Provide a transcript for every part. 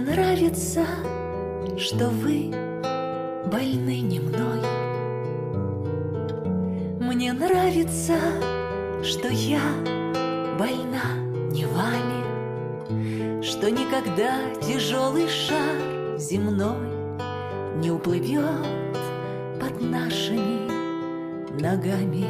нравится, что вы больны не мной. Мне нравится, что я больна не вами, что никогда тяжелый шар земной не уплывет под нашими ногами.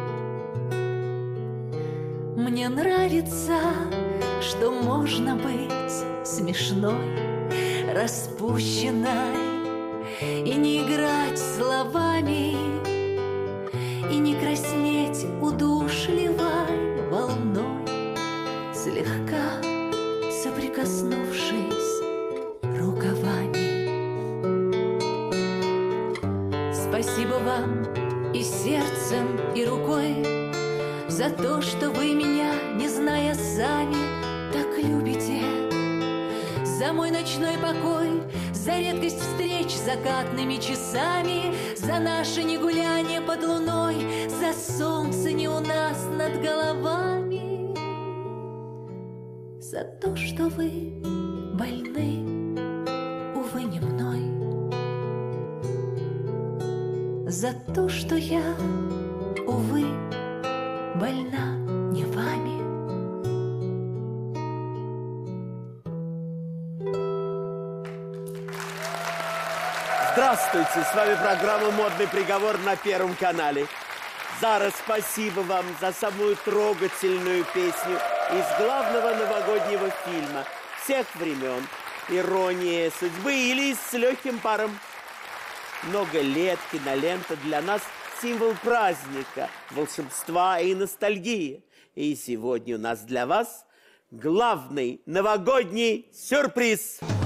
Мне нравится, что можно быть смешной, распущенной, и не играть словами, и не краснеть удушливой волной, слегка соприкоснувшись рукавами. Спасибо вам и сердцем, и рукой за то, что вы меня, не зная сами, так любите. За мой ночной покой, за редкость встреч закатными часами, за наше негуляние под луной, за солнце не у нас над головами, за то, что вы больны, увы, не мной, за то, что я, увы, больна не вами. Здравствуйте, с вами программа «Модный приговор» на Первом канале. Зара, спасибо вам за самую трогательную песню из главного новогоднего фильма всех времен «Ирония судьбы» или «С легким паром». Много лет кинолента для нас символ праздника, волшебства и ностальгии. И сегодня у нас для вас главный новогодний сюрприз.